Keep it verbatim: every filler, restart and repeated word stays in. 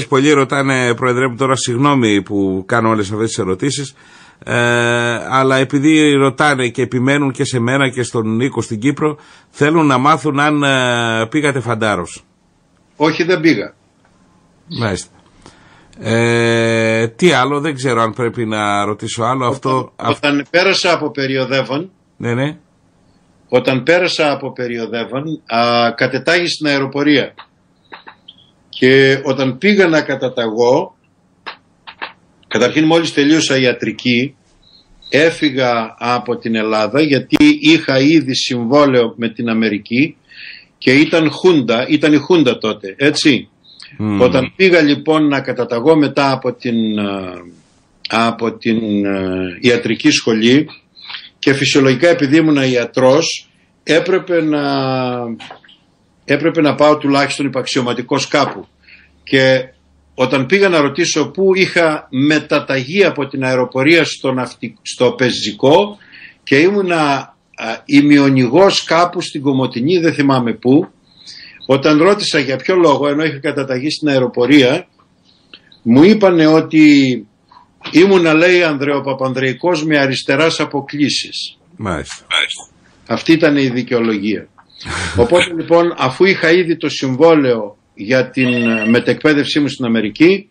Πολλοί ρωτάνε, Πρόεδρε μου, τώρα συγγνώμη που κάνω όλες αυτές τις ερωτήσεις, ε, αλλά επειδή ρωτάνε και επιμένουν και σε μένα και στον Νίκο στην Κύπρο, θέλουν να μάθουν αν ε, πήγατε Φαντάρος. Όχι, δεν πήγα. Μάλιστα. Ε, τι άλλο, δεν ξέρω αν πρέπει να ρωτήσω άλλο. Όταν, αυτό, όταν αυ... πέρασα από περιοδεύον, ναι, ναι. όταν πέρασα από περιοδεύον, α, κατετάγει στην αεροπορία. Και όταν πήγα να καταταγώ, καταρχήν μόλις τελείωσα ιατρική, έφυγα από την Ελλάδα γιατί είχα ήδη συμβόλαιο με την Αμερική και ήταν χούντα, ήταν η χούντα τότε, έτσι. Mm. Όταν πήγα λοιπόν να καταταγώ μετά από την, από την ιατρική σχολή και φυσιολογικά επειδή ήμουν ιατρός έπρεπε να, έπρεπε να πάω τουλάχιστον υπαξιωματικός κάπου. Και όταν πήγα να ρωτήσω πού, είχα μεταταγεί από την αεροπορία στο, ναυτι... στο πεζικό και ήμουνα ημιονηγός κάπου στην Κομοτηνή, δεν θυμάμαι πού. Όταν ρώτησα για ποιο λόγο, ενώ είχα καταταγεί στην αεροπορία, μου είπανε ότι ήμουνα, λέει, ανδρεοπαπανδρεϊκός με αριστεράς αποκλίσεις. Μάλιστα. Αυτή ήταν η δικαιολογία. Οπότε λοιπόν, αφού είχα ήδη το συμβόλαιο για την μετεκπαίδευσή μου στην Αμερική,